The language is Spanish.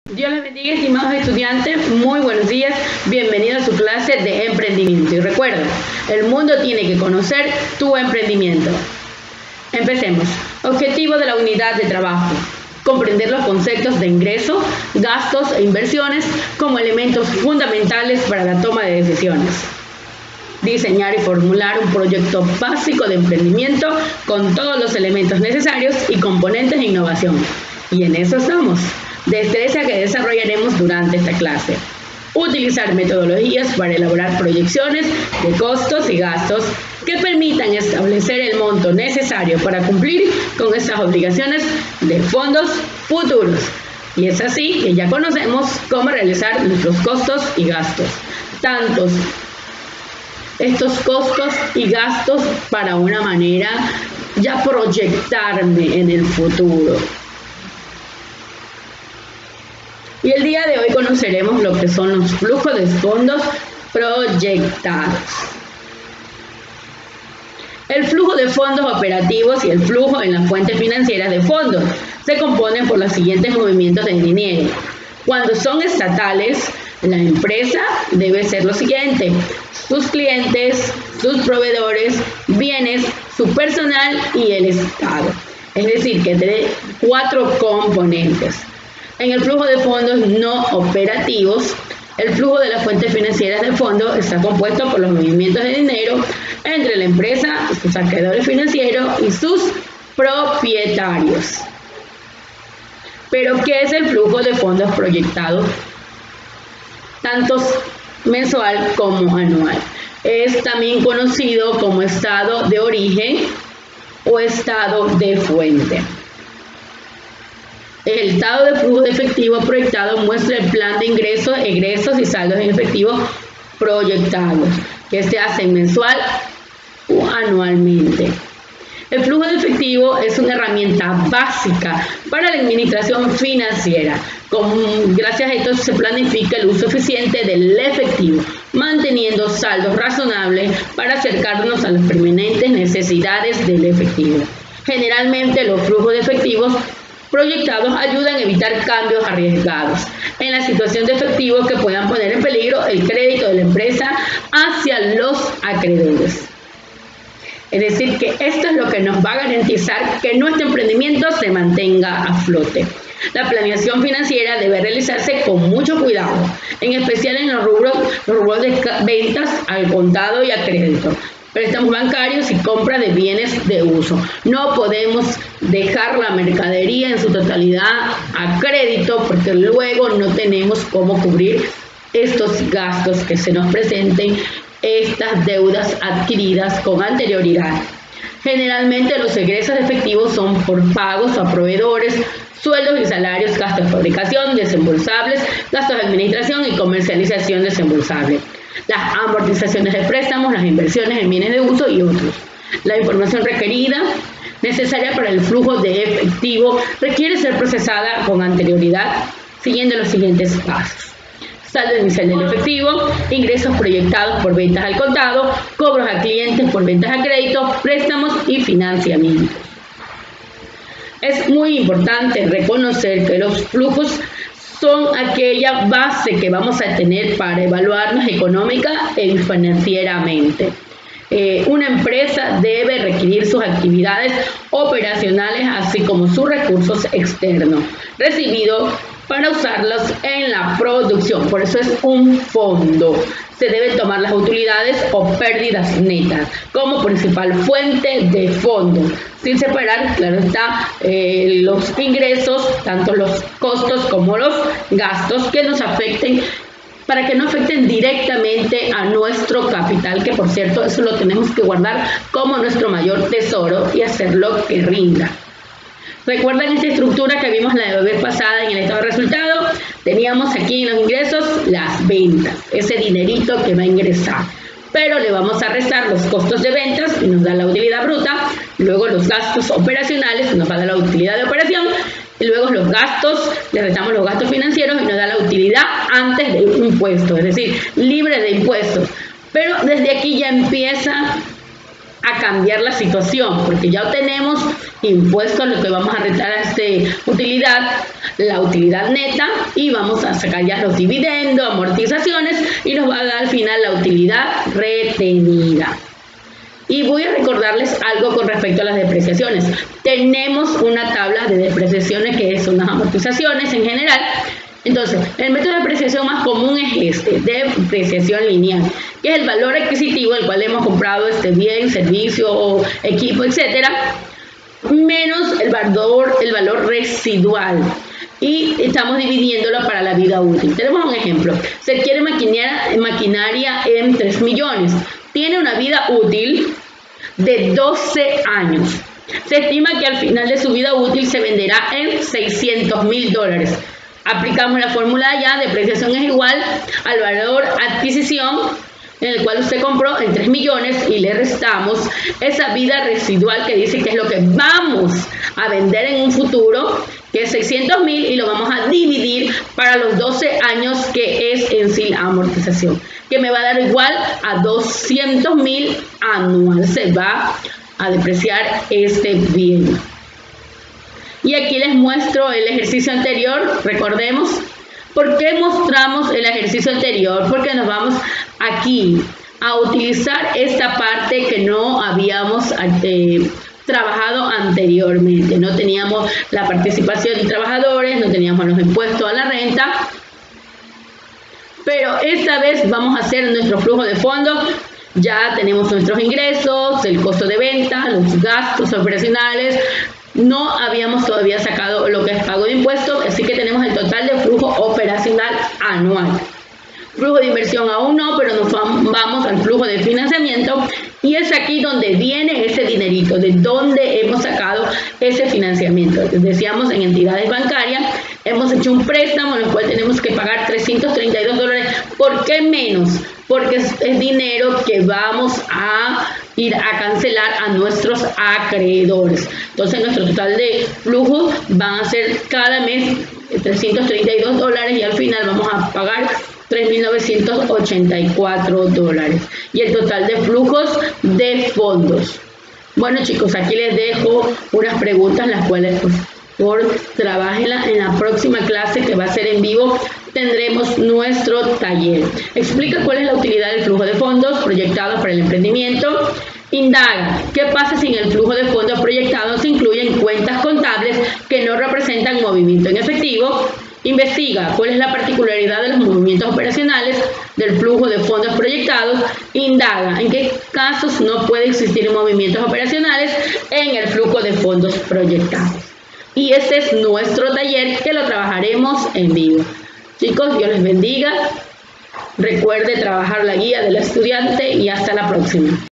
Dios les bendiga, estimados estudiantes, muy buenos días, bienvenidos a su clase de emprendimiento. Y recuerda, el mundo tiene que conocer tu emprendimiento. Empecemos. Objetivo de la unidad de trabajo: comprender los conceptos de ingresos, gastos e inversiones como elementos fundamentales para la toma de decisiones. Diseñar y formular un proyecto básico de emprendimiento con todos los elementos necesarios y componentes de innovación. Y en eso estamos. Destreza que desarrollaremos durante esta clase. Utilizar metodologías para elaborar proyecciones de costos y gastos que permitan establecer el monto necesario para cumplir con estas obligaciones de fondos futuros. Y es así que ya conocemos cómo realizar nuestros costos y gastos. Tantos estos costos y gastos para una manera ya proyectarme en el futuro. Y el día de hoy conoceremos lo que son los flujos de fondos proyectados. El flujo de fondos operativos y el flujo en las fuentes financieras de fondos se componen por los siguientes movimientos de dinero. Cuando son estatales, la empresa debe ser lo siguiente: sus clientes, sus proveedores, bienes, su personal y el Estado. Es decir, que tiene 4 componentes. En el flujo de fondos no operativos, el flujo de las fuentes financieras de fondos está compuesto por los movimientos de dinero entre la empresa, sus acreedores financieros y sus propietarios. Pero, ¿qué es el flujo de fondos proyectado? Tanto mensual como anual. Es también conocido como estado de origen o estado de fuente. El estado de flujo de efectivo proyectado muestra el plan de ingresos, egresos y saldos en efectivo proyectados, que se hacen mensual o anualmente. El flujo de efectivo es una herramienta básica para la administración financiera. Gracias a esto se planifica el uso eficiente del efectivo, manteniendo saldos razonables para acercarnos a las permanentes necesidades del efectivo. Generalmente los flujos de efectivos proyectados ayudan a evitar cambios arriesgados en la situación de efectivo que puedan poner en peligro el crédito de la empresa hacia los acreedores. Es decir, que esto es lo que nos va a garantizar que nuestro emprendimiento se mantenga a flote. La planeación financiera debe realizarse con mucho cuidado, en especial en los rubros de ventas al contado y a crédito, préstamos bancarios y compra de bienes de uso. No podemos dejar la mercadería en su totalidad a crédito porque luego no tenemos cómo cubrir estos gastos que se nos presenten, estas deudas adquiridas con anterioridad. Generalmente los egresos efectivos son por pagos a proveedores, sueldos y salarios, gastos de fabricación, desembolsables, gastos de administración y comercialización desembolsable, las amortizaciones de préstamos, las inversiones en bienes de uso y otros. La información requerida necesaria para el flujo de efectivo requiere ser procesada con anterioridad siguiendo los siguientes pasos: saldo inicial del efectivo, ingresos proyectados por ventas al contado, cobros a clientes por ventas a crédito, préstamos y financiamientos. Es muy importante reconocer que los flujos son aquella base que vamos a tener para evaluarnos económica y financieramente. Una empresa debe requerir sus actividades operacionales así como sus recursos externos recibidos para usarlos en la producción. Por eso es un fondo. Se deben tomar las utilidades o pérdidas netas como principal fuente de fondos, sin separar, claro está, los ingresos, tanto los costos como los gastos que nos afecten, para que no afecten directamente a nuestro capital, que por cierto eso lo tenemos que guardar como nuestro mayor tesoro y hacerlo que rinda. ¿Recuerdan esta estructura que vimos la vez pasada en el estado de resultado? Teníamos aquí en los ingresos las ventas, ese dinerito que va a ingresar. Pero le vamos a restar los costos de ventas y nos da la utilidad bruta. Luego los gastos operacionales nos va a dar la utilidad de operación. Y luego los gastos, le restamos los gastos financieros y nos da la utilidad antes del impuesto, es decir, libre de impuestos. Pero desde aquí ya empieza a cambiar la situación, porque ya tenemos impuestos a lo que vamos a restar a esta utilidad, la utilidad neta y vamos a sacar ya los dividendos, amortizaciones y nos va a dar al final la utilidad retenida. Y voy a recordarles algo con respecto a las depreciaciones. Tenemos una tabla de depreciaciones que son las amortizaciones en general. Entonces, el método de depreciación más común es este, de depreciación lineal, que es el valor adquisitivo del cual hemos comprado este bien, servicio, equipo, etcétera, menos el valor residual. Y estamos dividiéndolo para la vida útil. Tenemos un ejemplo. Se quiere maquinaria en 3 millones. Tiene una vida útil de 12 años. Se estima que al final de su vida útil se venderá en $600,000. Aplicamos la fórmula ya, depreciación es igual al valor adquisición en el cual usted compró en 3 millones y le restamos esa vida residual que dice que es lo que vamos a vender en un futuro, que es 600,000, y lo vamos a dividir para los 12 años que es en sí la amortización, que me va a dar igual a 200,000 anual. Se va a depreciar este bien. Y aquí les muestro el ejercicio anterior. Recordemos, ¿por qué mostramos el ejercicio anterior? Porque nos vamos aquí a utilizar esta parte que no habíamos trabajado anteriormente. No teníamos la participación de trabajadores, no teníamos los impuestos a la renta, pero esta vez vamos a hacer nuestro flujo de fondos. Ya tenemos nuestros ingresos, el costo de venta, los gastos operacionales. No habíamos todavía sacado lo que es pago de impuestos, así que tenemos el total de flujo operacional anual. Flujo de inversión aún no, pero nos vamos al flujo de financiamiento y es aquí donde viene ese dinerito, de donde hemos sacado ese financiamiento. Decíamos, en entidades bancarias hemos hecho un préstamo en el cual tenemos que pagar $332. ¿Por qué menos? Porque es dinero que vamos a ir a cancelar a nuestros acreedores. Entonces nuestro total de flujo van a ser cada mes $332 y al final vamos a pagar $3,984 y el total de flujos de fondos. Bueno, chicos, aquí les dejo unas preguntas, las cuales por trabájenla en la próxima clase que va a ser en vivo. Tendremos nuestro taller. Explica cuál es la utilidad del flujo de fondos proyectados para el emprendimiento. Indaga, ¿qué pasa si en el flujo de fondos proyectados se incluyen cuentas contables que no representan movimiento en efectivo? Investiga cuál es la particularidad de los movimientos operacionales del flujo de fondos proyectados. Indaga en qué casos no puede existir movimientos operacionales en el flujo de fondos proyectados. Y este es nuestro taller que lo trabajaremos en vivo. Chicos, Dios les bendiga. Recuerde trabajar la guía del estudiante y hasta la próxima.